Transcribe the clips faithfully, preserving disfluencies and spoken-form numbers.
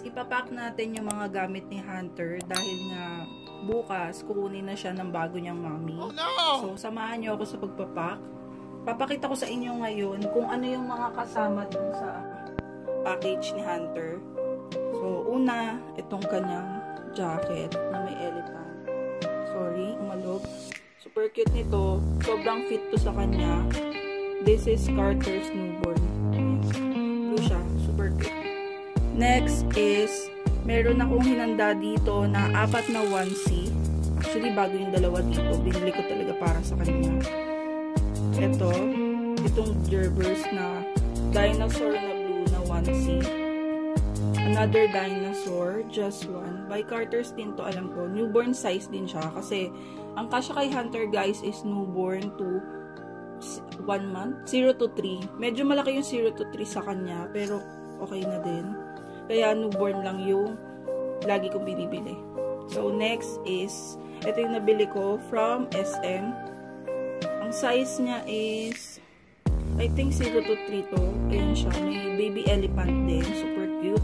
ipapack natin yung mga gamit ni Hunter dahil nga bukas kukunin na siya ng bago niyang mommy. Oh, no! So, samahan niyo ako sa pagpapack. Papakita ko sa inyo ngayon kung ano yung mga kasama dun sa package ni Hunter. So, una, itong kanyang jacket na may elephant. Sorry, umalog. Super cute nito. Sobrang fit to sa kanya. This is Carter's newborn. Blue siya. Super cute. Next is, meron akong hinanda dito na apat na onesie. Actually, bago yung dalawa dito. Binili ko talaga para sa kanya. Ito, itong Gerbers na dinosaur na blue na onesie. Another dinosaur, just one. By Carter's din to, alam ko. Newborn size din siya. Kasi, ang kasya kay Hunter, guys, is newborn to one month. zero to three. Medyo malaki yung zero to three sa kanya. Pero, okay na din. Kaya, newborn lang yung lagi kong binibili. So, next is, ito yung nabili ko from S M. Ang size niya is, I think zero to three to. Ayan siya. May baby elephant din. Super cute.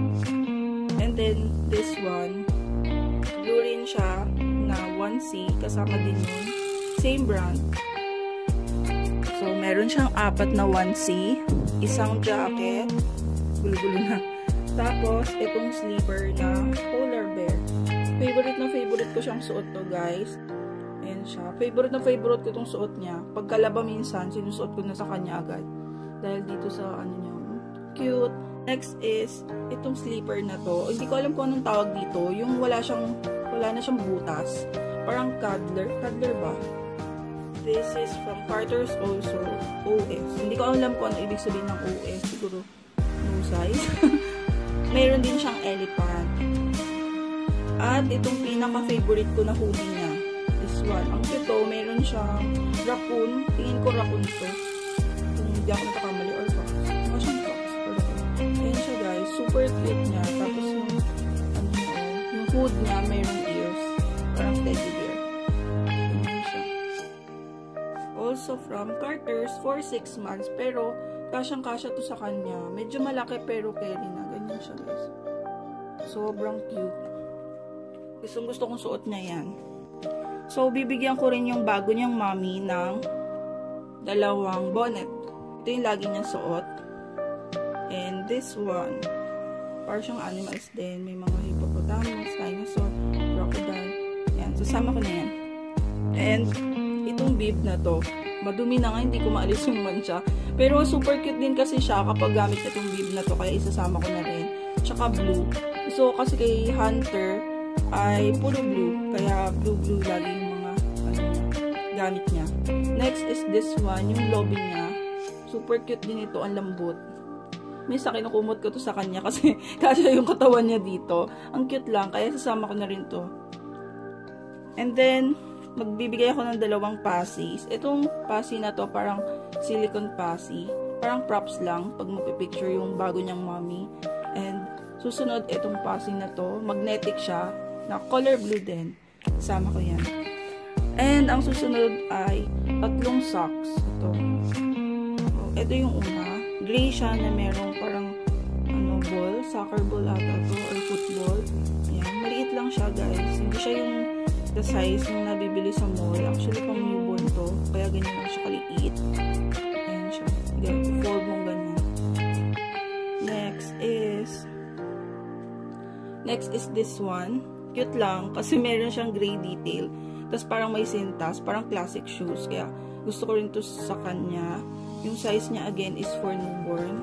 And then, this one, blue rin siya na onesie. Kasama din yun. Same brand. So, meron siyang apat na onesie. Isang jacket. Gulo-gulo na. Tapos, itong sleeper na polar bear. Favorite na favorite ko siyang suot to, guys. Ayan siya. Favorite na favorite ko itong suot niya. Pagkalaba minsan, sinusuot ko na sa kanya agad. Dahil dito sa, ano niya, cute. Next is, itong sleeper na to. Hindi ko alam kung anong tawag dito. Yung wala siyang, wala na siyang butas. Parang cuddler. Cuddler ba? This is from Carter's also. O S. Hindi ko alam kung ano ibig sabihin ng O S. Siguro, no size. Mayroon din siyang elephant. At itong pinaka-favorite ko na hoodie niya. This one. Ang cute, mayroon siyang raccoon. Tingin ko raccoon to. Kung hindi ako natakamali or fox. Baka siyang fox. Ayan siya, guys. Super cute niya. Tapos yung, ano niya, yung hood niya, mayroong ears. Parang teddy bear. Ayan siya. Also from Carter's for six months. Pero, kasyang-kasya to sa kanya. Medyo malaki pero carry na. Ganyan siya, guys. Sobrang cute. Gustong gusto kong suot niya yan. So, bibigyan ko rin yung bago niyang mommy ng dalawang bonnet. Ito yung lagi niyang suot. And this one, parang siyang animals din. May mga hippopotamus, dinosaur, crocodile. Yan. Sasama ko na yan. And, itong bib na to, madumi na nga, hindi ko maalis yung mancha. Pero, super cute din kasi siya kapag gamit na itong bib na to. Kaya isasama ko na rin. Tsaka blue. So, kasi kay Hunter, ay puro blue. Kaya, blue-blue lagi yung mga ano, gamit niya. Next is this one, yung lobby niya. Super cute din ito, ang lambot. Minsan kinukumot ko to sa kanya kasi kasi yung katawan niya dito. Ang cute lang, kaya sasama ko na rin to. And then, magbibigay ako ng dalawang passies. Itong passy na to, parang silicone passy. Parang props lang pag magpipicture yung bago niyang mommy. And, susunod, itong passy na to, magnetic siya, na color blue din. Sama ko yan. And, ang susunod ay tatlong socks. Ito. Ito yung una. Gray siya na merong parang ano, ball. Soccer ball ata to. Or football. Ayan. Maliit lang siya, guys. Hindi siya yung the size yung nabibili sa mall. Actually, pang newborn to. Kaya ganyan lang siya kaliit. Ayan siya. Fold mong ganyan. Next is Next is this one. Cute lang. Kasi meron siyang gray detail. Tapos parang may sintas. Parang classic shoes. Kaya gusto ko rin to sa kanya. Yung size niya again is for newborn.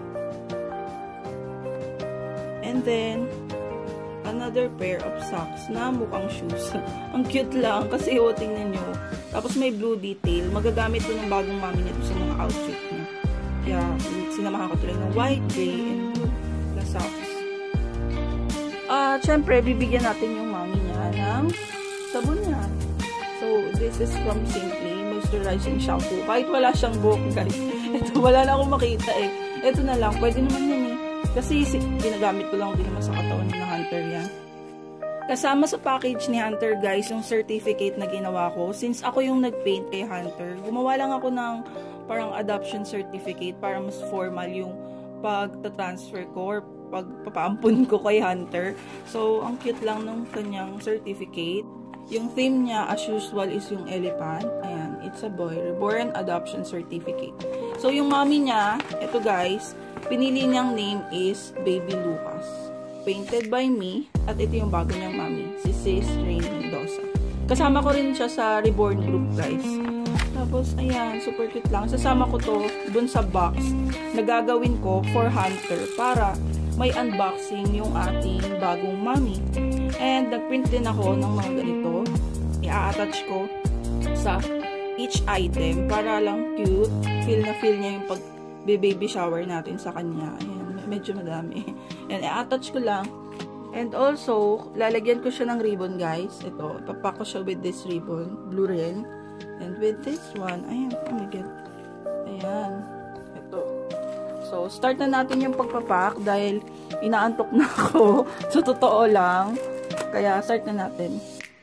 And then, another pair of socks na mukhang shoes. Ang cute lang. Kasi o, tingnan nyo. Tapos may blue detail. Magagamit ko ng bagong mami nito sa mga outfit niya. Kaya sinamahan ko tuloy ng white, gray, and blue na socks. At, uh, syempre, bibigyan natin yung mami niya ng sabon niya. So, this is from Simply Moisturizing Shampoo. Kahit wala siyang buhok, guys. Ito, wala na akong makita eh. Ito na lang. Pwede naman yan eh. Kasi, ginagamit ko lang din naman sa katawan ni Hunter yan. Kasama sa package ni Hunter, guys, yung certificate na ginawa ko. Since ako yung nag-paint kay Hunter, gumawa lang ako ng parang adoption certificate para mas formal yung pag-transfer ko or pagpapaampun ko kay Hunter. So, ang cute lang nung kanyang certificate. Yung theme niya, as usual, is yung elephant. Ayan, it's a boy. Reborn Adoption Certificate. So, yung mommy niya, ito guys, pinili niyang name is Baby Lucas. Painted by me. At ito yung bago niyang mommy, si Sis Rain Mendoza. Kasama ko rin siya sa Reborn group, guys. Tapos, ayan, super cute lang. Sasama ko to dun sa box na gagawin ko for Hunter para may unboxing yung ating bagong mommy. And, nagprint din ako ng mga ganito. I-attach ko sa each item para lang cute. Feel na feel niya yung pag-baby shower natin sa kanya. Ayan, medyo madami. And, i-attach ko lang. And also, lalagyan ko siya ng ribbon, guys. Ito, ipapak ko siya with this ribbon. Blue rin. And with this one, ayan, oh my god. Ayan. Ito. So, start na natin yung pagpapak dahil inaantok na ako. So, totoo lang. Kaya, start na natin.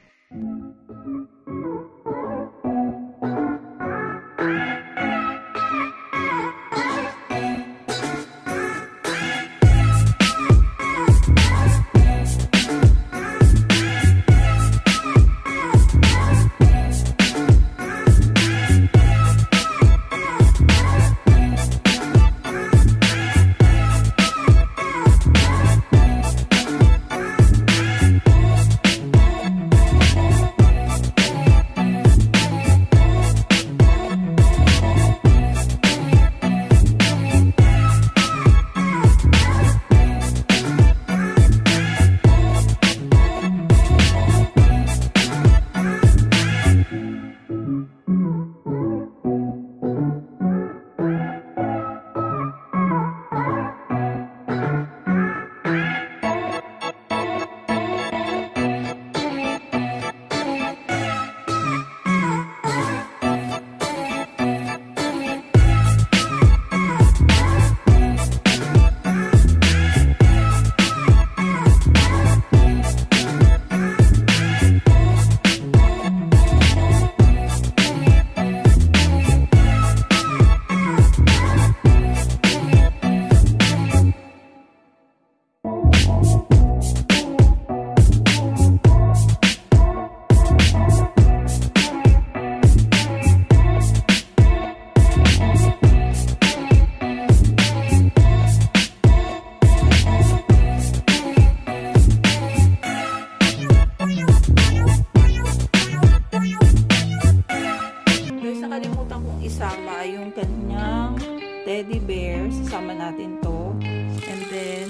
Teddy bear, sasama natin to. And then,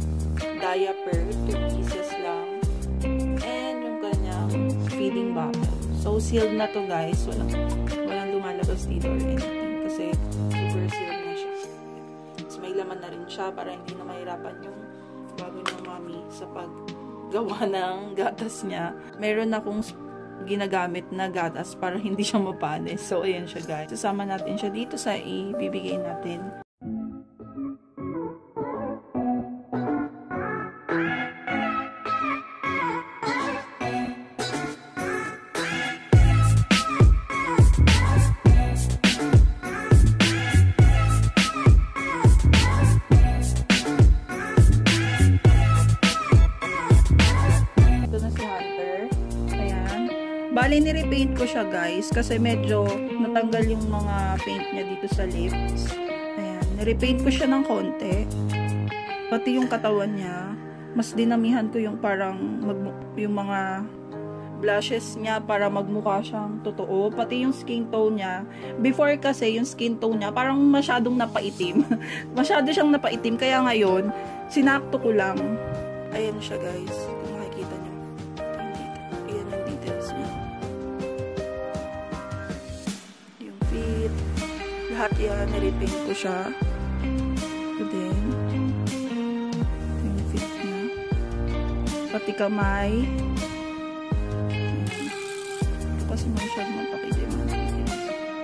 diaper, two pieces lang. And yung kanyang feeding bottle. So, sealed na to guys. Walang, walang lumalabas dito or anything. Kasi, super sealed na siya. So, may laman na rin siya para hindi na mahirapan yung bago ng mami sa paggawa ng gatas niya. Meron akong ginagamit na gatas para hindi siya mapanis. So, ayan siya guys. Sasama natin siya dito sa ibibigay natin. Bali, nirepaint ko siya guys kasi medyo natanggal yung mga paint niya dito sa lips. Ayan, nirepaint ko siya ng konti. Pati yung katawan niya, mas dinamihan ko yung parang mag, yung mga blushes niya para magmukha siyang totoo. Pati yung skin tone niya. Before kasi yung skin tone niya parang masyadong napaitim. Masyado siyang napaitim kaya ngayon sinakto ko lang. Ayan siya guys. Kung makikita niyo. Ayan yung details niya. Lahat yan, nirepaint ko siya. And then, yung fit niya. Pati kamay. Ito kasi may siya mapakitin ng details.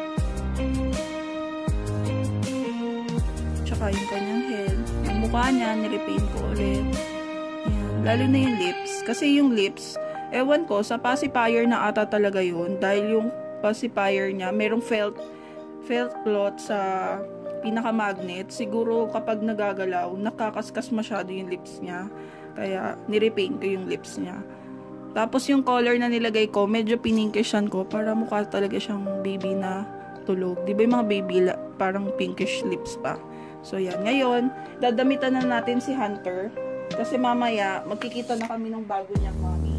Tsaka yung kanyang head. Yung mukha niya, nirepaint ko ulit. Ayan. Lalo na yung lips. Kasi yung lips, ewan ko, sa pacifier na ata talaga yun. Dahil yung pacifier niya, merong felt felt cloth sa pinaka-magnet. Siguro kapag nagagalaw, nakakaskas masyado yung lips niya. Kaya nirepaint ko yung lips niya. Tapos yung color na nilagay ko, medyo pininkishan ko para mukha talaga siyang baby na tulog. Di ba yung mga baby parang pinkish lips pa? So yan, ngayon, dadamitan na natin si Hunter. Kasi mamaya, magkikita na kami ng bago niyang mommy.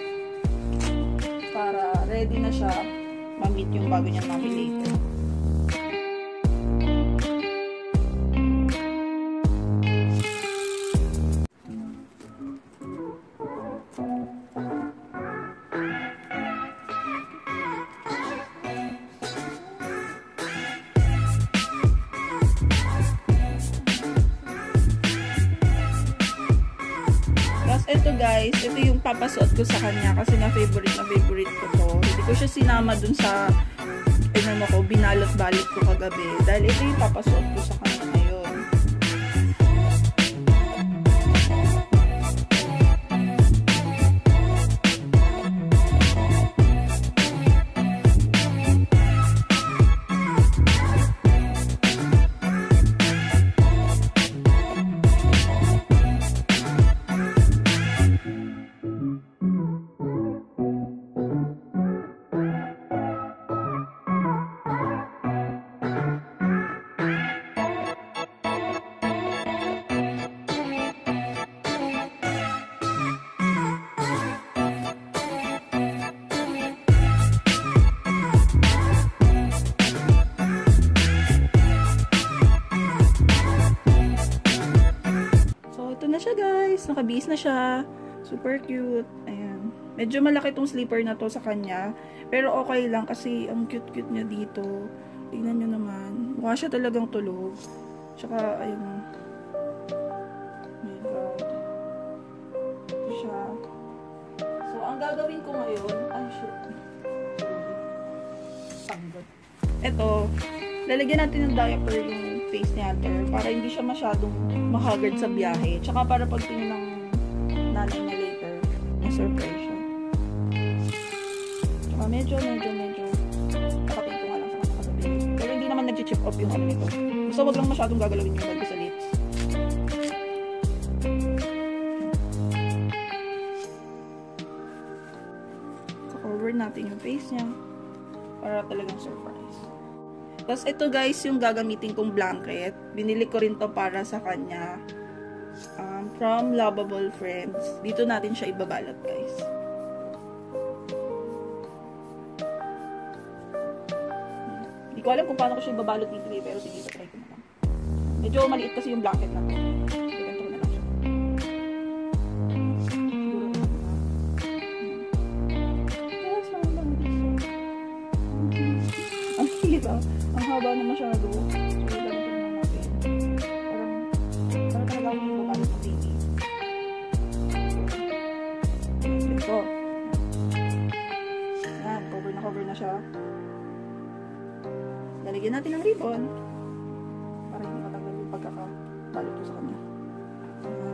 Para ready na siya ma-meet yung bago niyang mommy later. Ito guys, ito yung papasuot ko sa kanya kasi na favorite na favorite ko to. Hindi ko siya sinama dun sa ano ko, binalot-balot ko kagabi. Dahil ito yung papasuot ko sa kanya ngayon. Siya guys, nakabihis na siya, super cute. Ayan, medyo malaki tong slipper na to sa kanya, pero okay lang kasi ang cute cute niya dito. Tingnan nyo naman, mukha siya talagang tulog. Tsaka ayun, ito siya. So ang gagawin ko ngayon, ay shit, panggot. Ito, lalagyan natin ng diaper yung face ni Hunter para hindi siya masyadong mahagard sa biyahe. Tsaka para pagtingin ng nanay niya later, ma-surprise siya. Tsaka medyo, medyo, medyo tapatin ko nga lang sa mga kasabi. Pero hindi naman nag-chip off yung ano nito. Gusto wag lang masyadong gagalawin yung balbo sa lips. So-cover natin yung face niya para talagang surprise. Tapos ito guys, yung gagamitin kong blanket. Binili ko rin to para sa kanya. Um, from Lovable Friends. Dito natin siya ibabalot guys. Hindi ko alam kung paano ko siya ibabalot dito eh. Pero sige, try ko na lang. Medyo maliit kasi yung blanket na to. Ganito na lang siya. Ang hirap. Ang haba na masyado. So, ganito na natin. Parang, parang talaga akong ibabalot ng baby. Ito. Yan, cover na cover na siya. Lalagyan natin ng ribbon. Para hindi matagal yung pagkakabalot ko sa kanya. Ayan.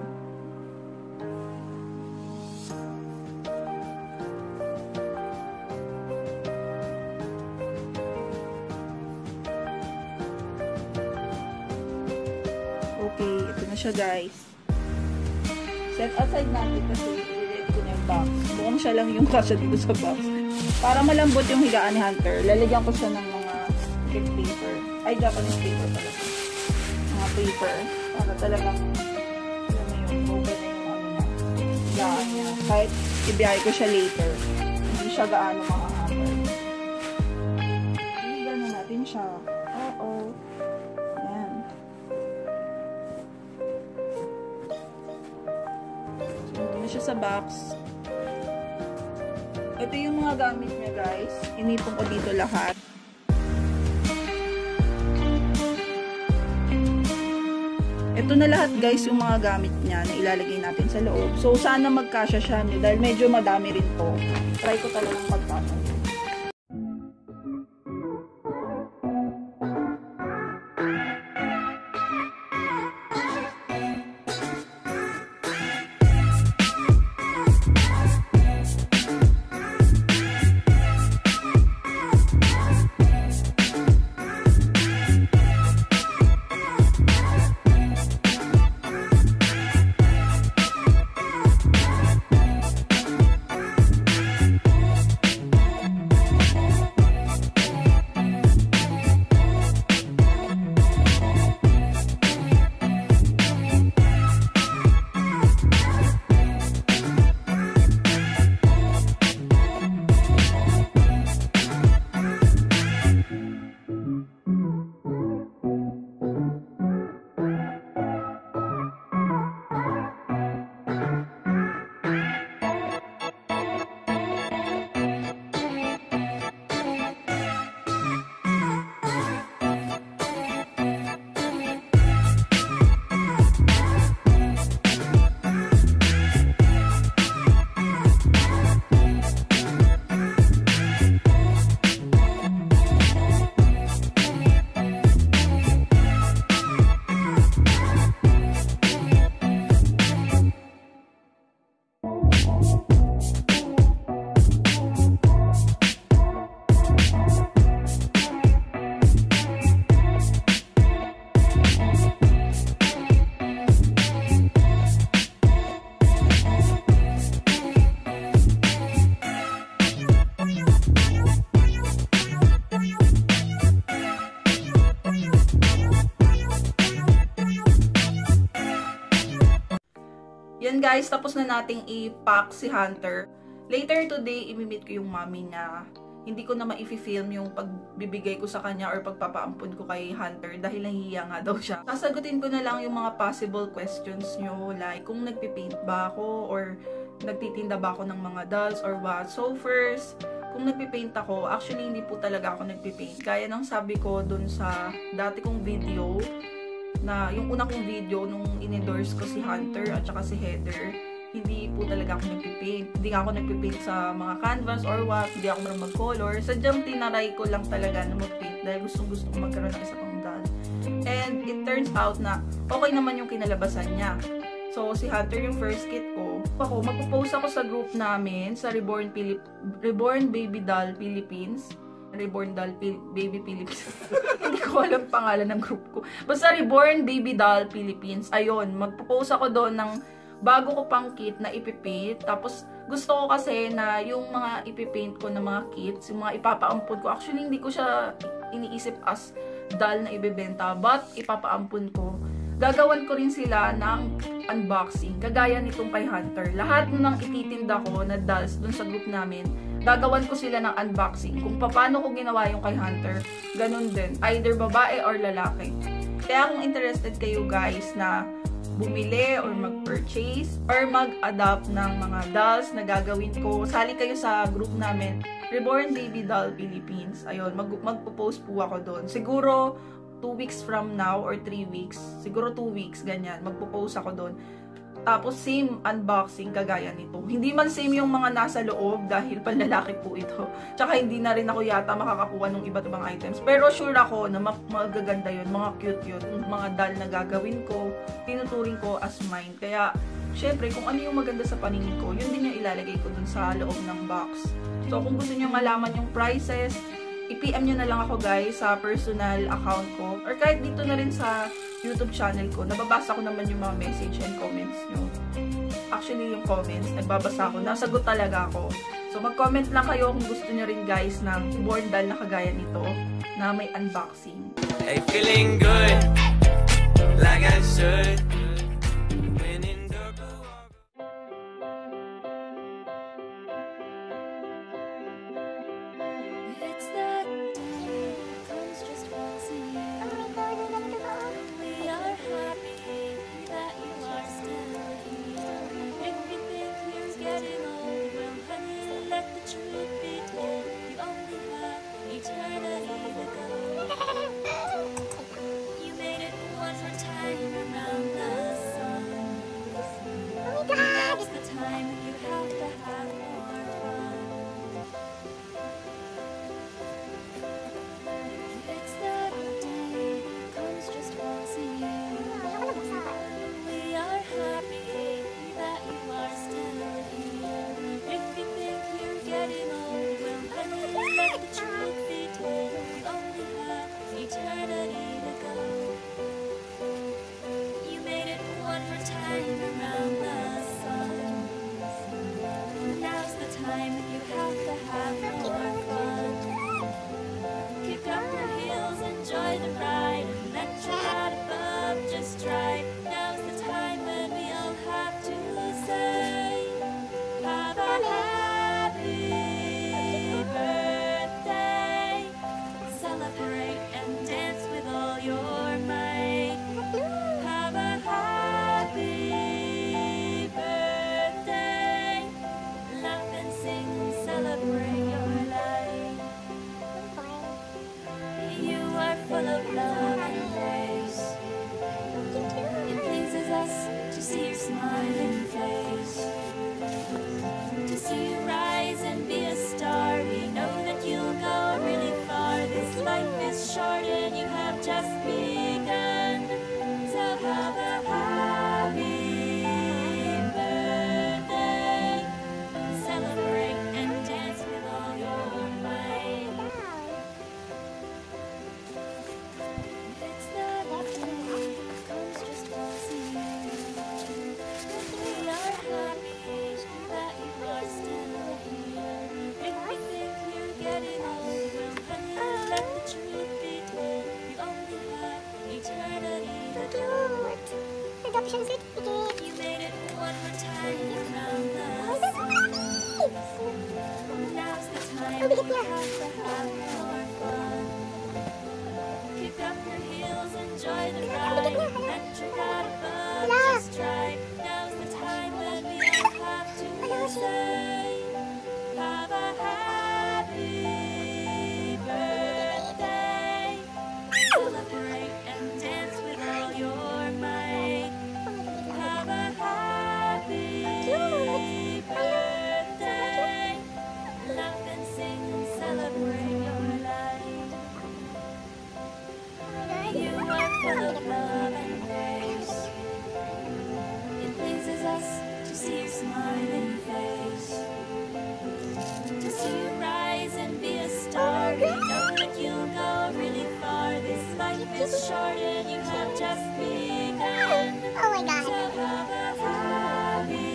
Okay, ito na siya guys. Set aside natin kasi i-read ko na yung box. Mukhang siya lang yung kasya dito sa box. Para malambot yung higaan ni Hunter, lalagyan ko siya ng mga gift paper. Ay, Japanese paper pala. Mga paper. Para talagang yun na yung open na yung ano niya. Higaan niya. Kahit ibiyahe ko siya later, hindi siya gaano makahaber. Higaan na natin siya. Oo. Ayan. Siya sa box. Ito yung mga gamit niya guys. Inipon ko dito lahat. Ito na lahat guys yung mga gamit niya na ilalagay natin sa loob. So sana magkasya siya no, dahil medyo madami rin to. Try ko talagang magkasya. guys, tapos na nating i-pack si Hunter. Later today, imimit ko yung mommy niya. Hindi ko na ma-i-film yung pagbibigay ko sa kanya or pagpapaampun ko kay Hunter dahil nahihiya nga daw siya. Sasagutin ko na lang yung mga possible questions nyo, like kung nagpipaint ba ako or nagtitinda ba ako ng mga dolls or what. So first, kung nagpipaint ako, actually hindi po talaga ako nagpipaint. Kaya nang sabi ko dun sa dati kong video, na yung una kong video nung in-endorse ko si Hunter at saka si Heather, hindi po talaga ako nagpipaint. Hindi ako nagpipaint sa mga canvas or what, hindi ako marunong mag-color. Sadyang tinaray ko lang talaga na mag-paint dahil gustong gusto ko magkaroon ng isa pang doll. And it turns out na okay naman yung kinalabasan niya. So, si Hunter yung first kit ko. Ako, magpo-post ako sa group namin sa Reborn, Pilip Reborn Baby Doll Philippines. Reborn Doll Pil Baby Philippines. Hindi ko alam pangalan ng group ko. Basta Reborn Baby Doll Philippines. Ayun, magpo-post ako doon ng bago ko pang kit na ipipaint. Tapos, gusto ko kasi na yung mga ipipaint ko na mga kits, yung mga ipapaampun ko, actually hindi ko siya iniisip as doll na ibebenta, but ipapaampun ko. Gagawan ko rin sila ng unboxing, kagaya nitong kay Hunter. Lahat ng ititinda ko na dolls dun sa group namin, gagawan ko sila ng unboxing. Kung paano ko ginawa yung kay Hunter, ganun din. Either babae or lalaki. Kaya kung interested kayo guys na bumili or mag-purchase or mag-adopt ng mga dolls na gagawin ko, sali kayo sa group namin, Reborn Baby Doll Philippines. Ayun, mag magpo-post po ako doon. Siguro two weeks from now or three weeks. Siguro two weeks, ganyan. Magpo-post ako doon. Tapos, same unboxing kagaya nito. Hindi man same yung mga nasa loob dahil panlalaki po ito. Tsaka hindi na rin ako yata makakakuha ng iba't ibang items. Pero sure ako na mag magaganda yun, mga cute yun. Mga doll na gagawin ko, tinuturing ko as mine. Kaya, syempre, kung ano yung maganda sa paningin ko, yun din yung ilalagay ko dun sa loob ng box. So, kung gusto nyo malaman yung prices, i-P M nyo na lang ako guys sa personal account ko or kahit dito na rin sa YouTube channel ko. Nababasa ko naman yung mga message and comments nyo. Actually, yung comments, nagbabasa ako. Nasagot talaga ako. So, mag-comment lang kayo kung gusto nyo rin guys ng born doll na kagaya nito na may unboxing. Hey, feeling good like I should. Adoption certificate. You made it one more time. Kick up your heels, enjoy the ride, and check out above, just try. Now's the time when we all have to say, have a happy birthday. Celebrate and dance with all your might. Have a happy birthday. Laugh and sing and celebrate your life. You are full of love and grace. It pleases us to see your smiling face, to see you rise and be a star. We know that you'll go really far. This life is short and you have just begun. Oh my God. So have a happy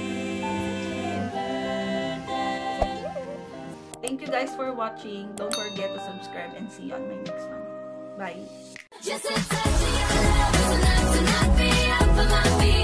birthday. Thank you guys for watching. Don't forget to subscribe and see you on my next one. Bye. Just a touch of your love is enough to knock me off of my feet.